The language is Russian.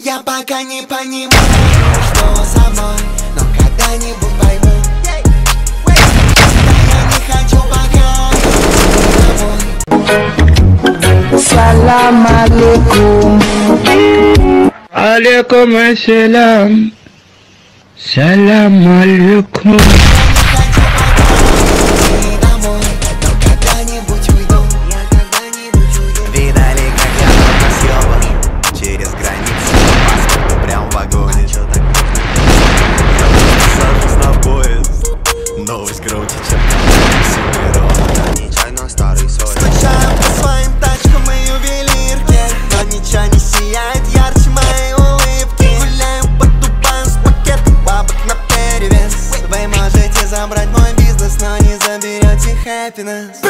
Я пока не понимаю, что со мной, но когда-нибудь пойму. Да я не хочу пока домой. Салам алейкум. Алейкум ассалам. Салам алейкум. Видали, как я на съемах через границу паспорта прям в вагоне. Я сажусь на поезд, новость круче, чем всю природу. Нечаянно старый соль. Скучаю по своим тачкам и ювелирке, но ничего не сияет ярче моей улыбки. Гуляю по Дубаю с пакетом бабок наперевес. Вы можете забрать мой бизнес, но не заберете happiness.